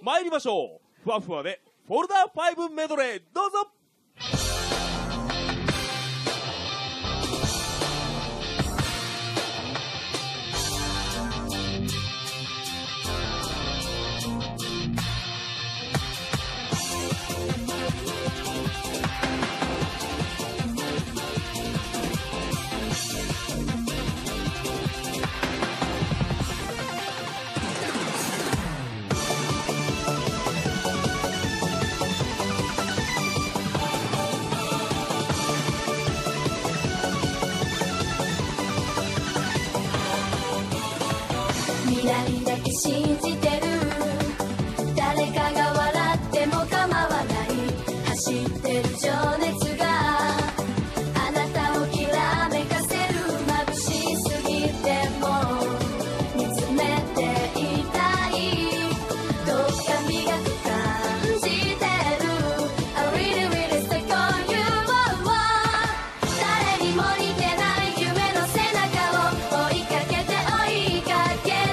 参りましょう。ふわふわでフォルダー5メドレー、どうぞ。 未来だけ信じてる、誰かが笑っても構わない、走ってる情熱があなたをきらめかせる、眩しすぎても見つめていたい、どっか磨く感じてる I really really stuck on you、 誰にも似てない夢の背中を追いかけて追いかけて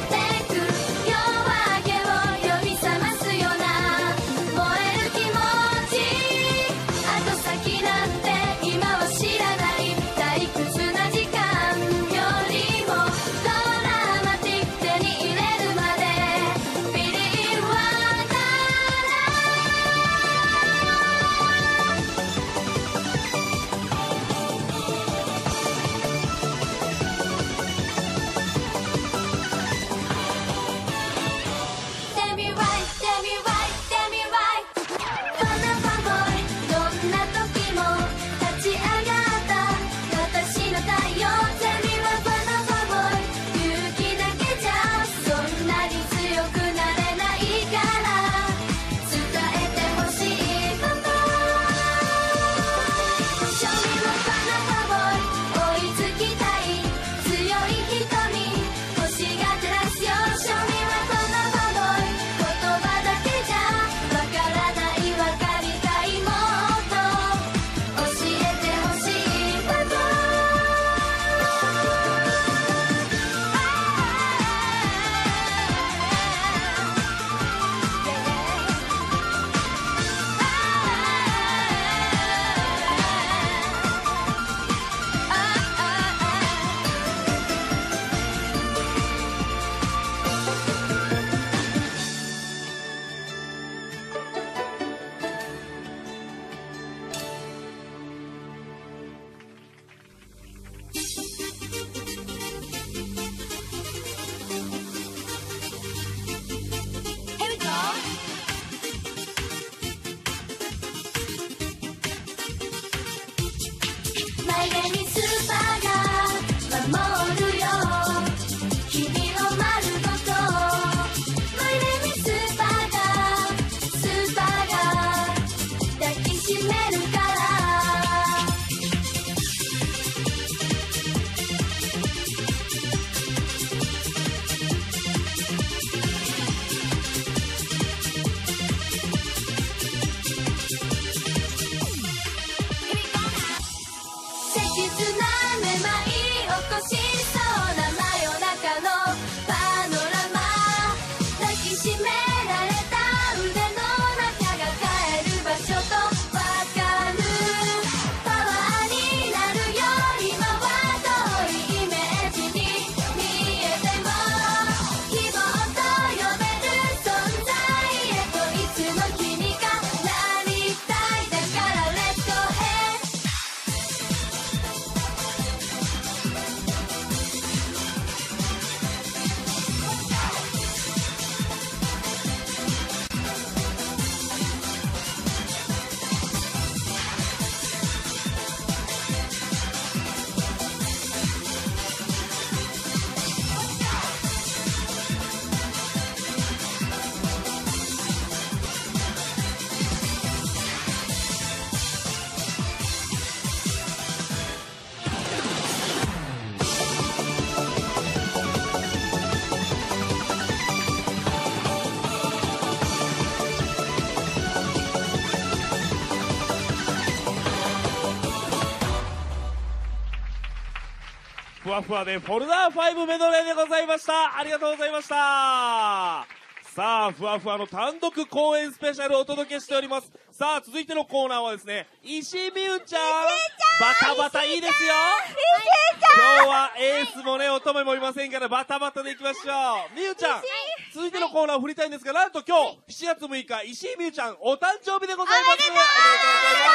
ふわふわでフォルダー5メドレーでございました。ありがとうございました。 さあ、ふわふわの単独公演スペシャルをお届けしております。さあ、続いてのコーナーはですね、石井美優ちゃん。バタバタいいですよ。今日はエースもね、乙女もいませんから、バタバタでいきましょう。美優ちゃん、続いてのコーナーを振りたいんですが、なんと今日、7月6日、石井美優ちゃん、お誕生日でございます。おめでとうございます。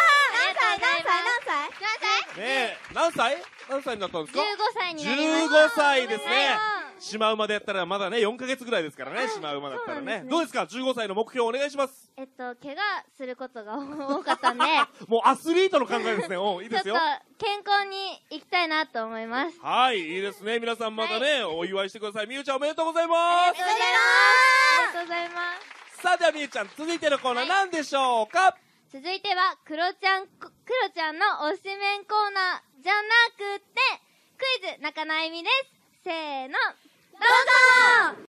ねえ、何歳になったんですか？ 15歳になりました。 15歳ですね。シマウマでやったらまだね、4ヶ月ぐらいですからね、シマウマだったらね。どうですか ?15 歳の目標お願いします。 怪我することが多かったんで、 もうアスリートの考えですね。いいですよ。 ちょっと健康に行きたいなと思います。 はい、いいですね。皆さんまたね、お祝いしてください。みゆちゃんおめでとうございます。 ありがとうございます。 さあ、ではみゆちゃん、続いてのコーナー何でしょうか？ 続いては、クロちゃんの推しメンコーナーじゃなくて、クイズ、中野あゆみです。せーの、どうぞ。